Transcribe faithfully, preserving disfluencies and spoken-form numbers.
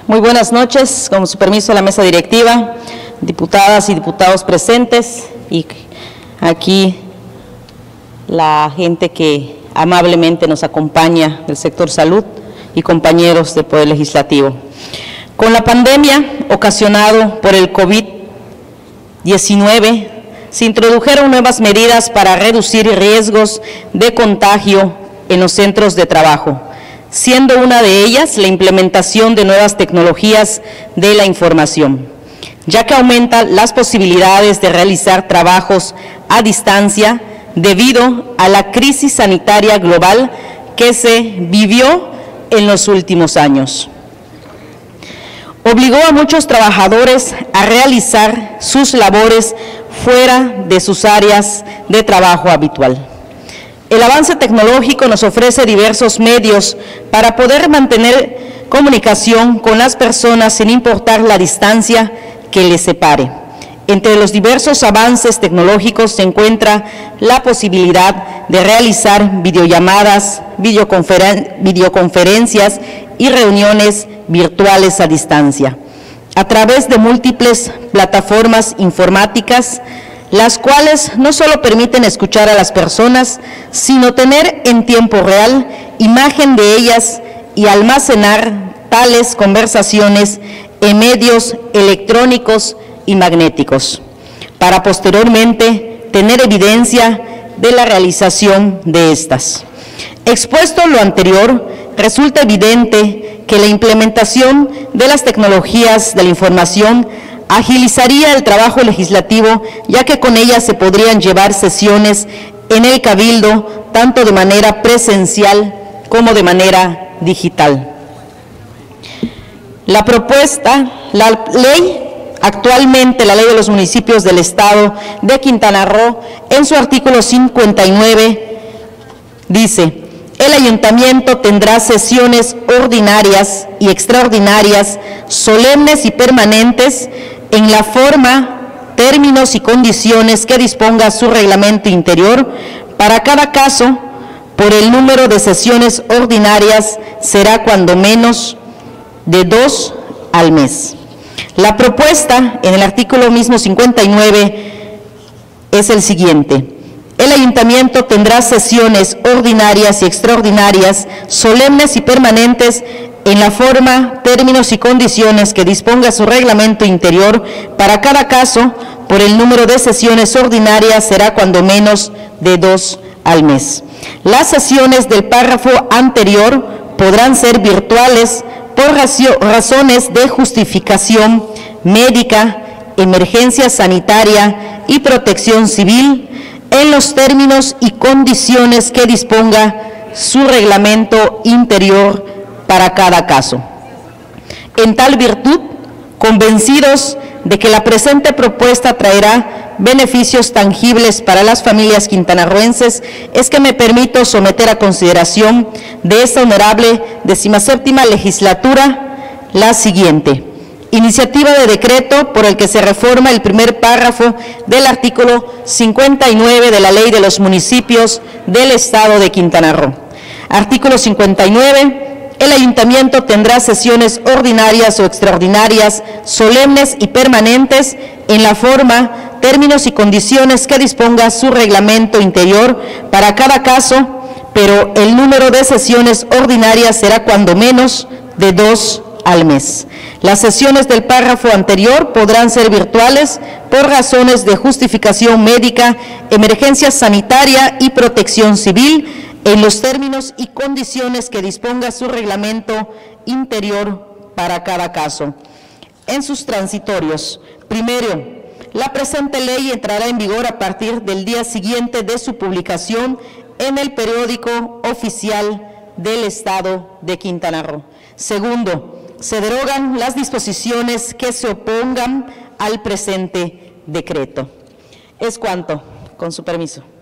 Muy buenas noches, con su permiso a la mesa directiva, diputadas y diputados presentes y aquí la gente que amablemente nos acompaña del sector salud y compañeros del Poder Legislativo. Con la pandemia ocasionado por el COVID diecinueve, se introdujeron nuevas medidas para reducir riesgos de contagio en los centros de trabajo, siendo una de ellas la implementación de nuevas tecnologías de la información, ya que aumenta las posibilidades de realizar trabajos a distancia debido a la crisis sanitaria global que se vivió en los últimos años. Obligó a muchos trabajadores a realizar sus labores fuera de sus áreas de trabajo habitual. El avance tecnológico nos ofrece diversos medios para poder mantener comunicación con las personas sin importar la distancia que les separe. Entre los diversos avances tecnológicos se encuentra la posibilidad de realizar videollamadas, videoconferen- videoconferencias y reuniones virtuales a distancia, a través de múltiples plataformas informáticas, las cuales no solo permiten escuchar a las personas, sino tener en tiempo real imagen de ellas y almacenar tales conversaciones en medios electrónicos y magnéticos, para posteriormente tener evidencia de la realización de estas. Expuesto lo anterior, resulta evidente que la implementación de las tecnologías de la información agilizaría el trabajo legislativo, ya que con ellas se podrían llevar sesiones en el Cabildo, tanto de manera presencial como de manera digital. La propuesta, la ley, actualmente la Ley de los Municipios del Estado de Quintana Roo, en su artículo cincuenta y nueve, dice: el ayuntamiento tendrá sesiones ordinarias y extraordinarias, solemnes y permanentes, en la forma, términos y condiciones que disponga su reglamento interior. Para cada caso, por el número de sesiones ordinarias será cuando menos de dos al mes. La propuesta en el artículo mismo cincuenta y nueve es el siguiente: el ayuntamiento tendrá sesiones ordinarias y extraordinarias, solemnes y permanentes, en la forma, términos y condiciones que disponga su reglamento interior. Para cada caso, por el número de sesiones ordinarias será cuando menos de dos al mes. Las sesiones del párrafo anterior podrán ser virtuales por razones de justificación médica, emergencia sanitaria y protección civil, en los términos y condiciones que disponga su reglamento interior para cada caso. En tal virtud, convencidos de que la presente propuesta traerá beneficios tangibles para las familias quintanarroenses, es que me permito someter a consideración de esta honorable decimaséptima legislatura la siguiente: iniciativa de decreto por el que se reforma el primer párrafo del artículo cincuenta y nueve de la Ley de los Municipios del Estado de Quintana Roo. Artículo cincuenta y nueve. El ayuntamiento tendrá sesiones ordinarias o extraordinarias, solemnes y permanentes, en la forma, términos y condiciones que disponga su reglamento interior para cada caso, pero el número de sesiones ordinarias será cuando menos de dos al mes. Las sesiones del párrafo anterior podrán ser virtuales por razones de justificación médica, emergencia sanitaria y protección civil, en los términos y condiciones que disponga su reglamento interior para cada caso. En sus transitorios, primero, la presente ley entrará en vigor a partir del día siguiente de su publicación en el periódico oficial del Estado de Quintana Roo. Segundo, se derogan las disposiciones que se opongan al presente decreto. Es cuanto, con su permiso.